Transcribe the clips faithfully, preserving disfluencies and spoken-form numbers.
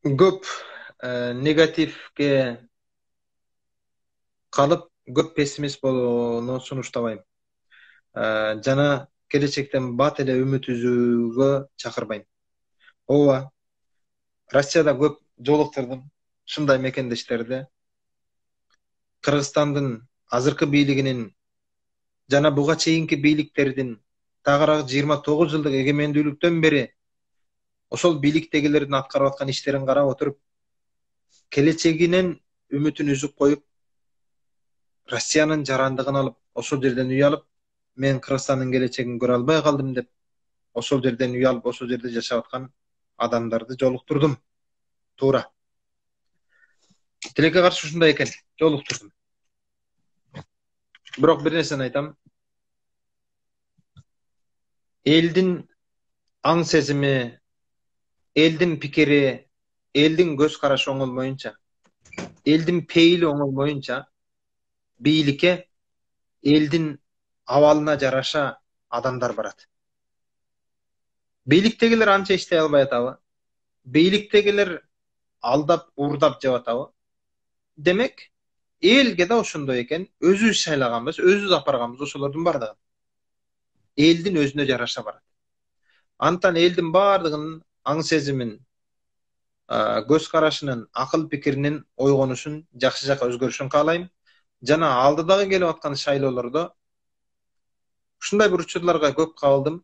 көп э, негативге калып, көп пессимист болууну сунуштабайм. Э, Жана келечектен бат эле үмүт үзүүгө чакырбайм. Ооба, Россияда көп жолуктурдум ушундай мекендештерде. Кыргызстандын азыркы бийлигинин жана буга чейинки бийликтердин тагыраак жыйырма тогуз жылдык эгемендүүлүктөн бери ошол бийликтегилердин аткарып аткан иштерин карап отуруп, келечегинен үмүтүн үзүп коюп, Россиянын жарандыгын алып, ошол жерден үй алып, мен Кыргызстандын келечегин көрө албай калдым деп, ошол жерден үй алып, ошол жерде жашап аткан адамдарды жолуктурдум. Туура. Тилекке каршы ушундай экен, жолуктурдум. Бирок бир нерсени айтам. Элдин аң сезими, элдин пикири, элдин көз карашы оңолмоюнча, элдин пейили оңолмоюнча, бийликке элдин абалына жараша адамдар барат. Бийликтегилер анча иштей албай атабы? Бийликтегилер алдап, уурдап жеп атабы? Демек, элге да ошондой экен, өзүбүз шайлаганбыз, өзүбүз апарганбыз ошолордун бардыгын. Элдин өзүнө жараша барат. Антан элдин бардыгынын аң сезимин, көз карашынын, акыл пикиринин ойгонушун, жакшы жака өзгөрүшүн каалайм. Жана алдыдагы келип аткан шайлоолордо ушундай бир учурларга көп кабылдым.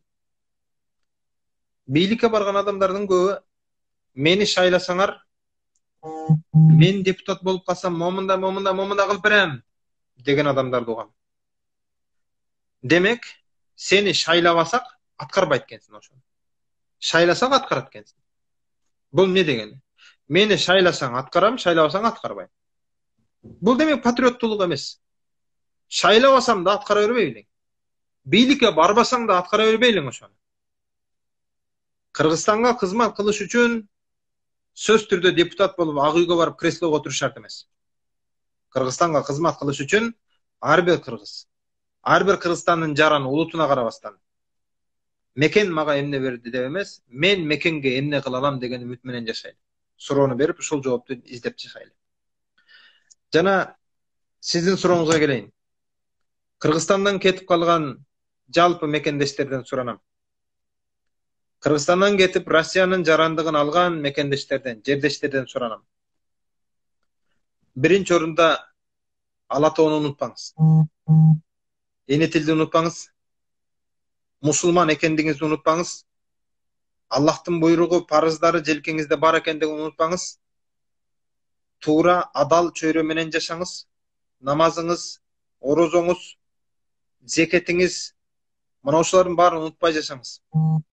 Бийликке барган адамдардын көбү мени шайласаңар, мен депутат болуп калсам, момунда, момунда, момунда кылып берем деген адамдарды угам. Демек, сени шайлабасак аткарбайт экенсиң ошону. Шайласак аткарат экенсиң. Бул эмне дегени? Мени шайласаң аткарам, шайлабасаң аткарбайм. Бул демек патриоттулук эмес. Шайлабасам да аткара бербейлиң. Бийликке барбасаң да аткара бербейлиң ошону. Кыргызстанга кызмат кылыш үчүн сөз түрдө депутат болуп, ак үйгө барып креслого отуруш шарт эмес. Кыргызстанга кызмат кылыш үчүн ар бир кыргыз, ар бир Кыргызстандын жараны улутуна карабастан, мекен мага эмне берди деп эмес, мен мекенге эмне кыла алам деген үмүт менен жашайлы. Суроону берип, ушул жоопту издеп жашайлы. Жана сиздин сурооңузга келейин. Кыргызстандан кетип калган жалпы мекендештерден суранам. Кыргызстандан кетип Россиянын жарандыгын алган мекендештерден, жердештерден суранам. Биринчи орунда ала тоону унутпаңыз. Эне тилди унутпаңыз. Мусулман экендигиңизди унутпаңыз. Аллахтын буйругу, парыздары желкеңизде бар экендигин унутпаңыз. Туура, адал чөйрө менен жашаңыз. Намазыңыз, орозоңуз, зекетиңиз, мына ошолордун баарын унутпай жашаңыз.